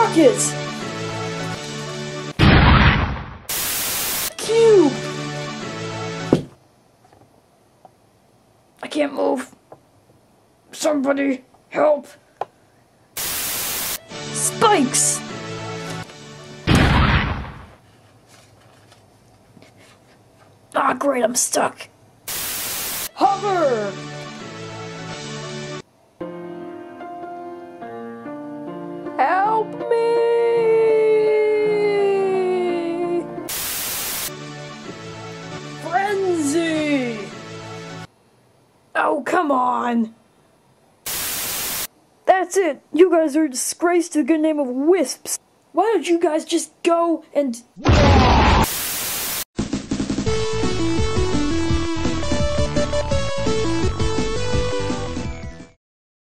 Rocket! Cube! I can't move. Somebody help! Spikes! Ah, great, I'm stuck. Hover! Help me! Frenzy! Oh, come on! That's it! You guys are a disgrace to the good name of Wisps! Why don't you guys just go and...